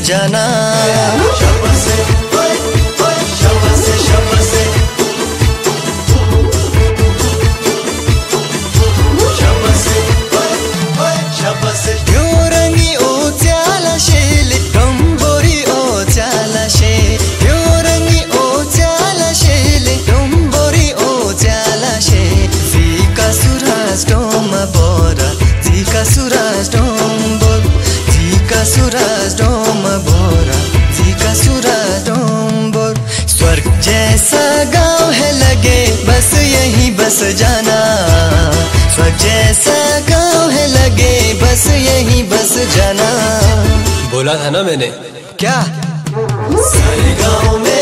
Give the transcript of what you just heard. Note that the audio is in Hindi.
जाना। स्वर्ग जैसा गाँव है लगे बस यहीं बस जाना। स्वर्ग जैसा गाँव है लगे बस यहीं बस जाना। बोला था ना मैंने। क्या? सारे गाँव में